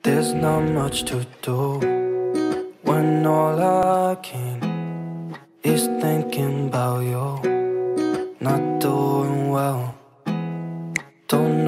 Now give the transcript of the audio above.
There's not much to do when all I can is thinking about you. Not doing well, don't